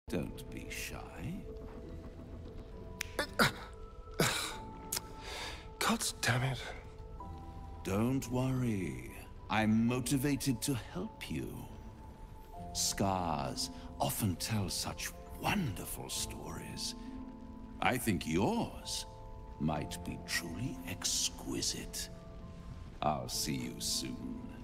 Don't be shy. God damn it. Don't worry. I'm motivated to help you. Scars often tell such wonderful stories. I think yours might be truly exquisite. I'll see you soon.